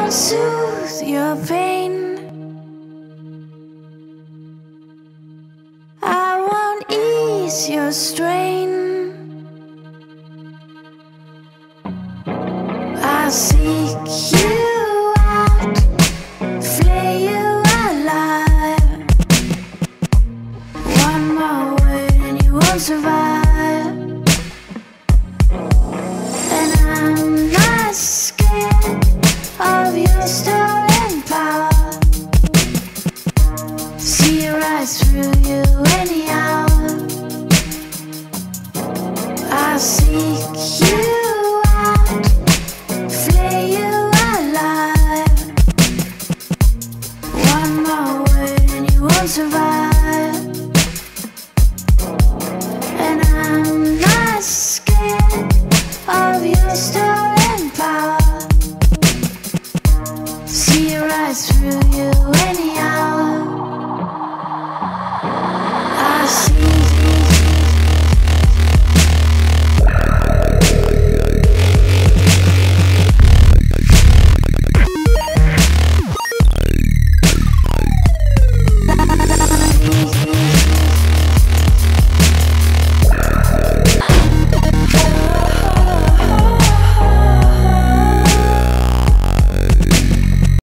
soothe your pain. I won't ease your strain. I'll seek you out, flay you alive. One more word and you won't survive. And I'm not scared of your stolen power. See right through you anyhow. I'll seek you out, flay you alive. One more word and you won't survive. And I'm not scared of your stolen power. See right through you anyhow.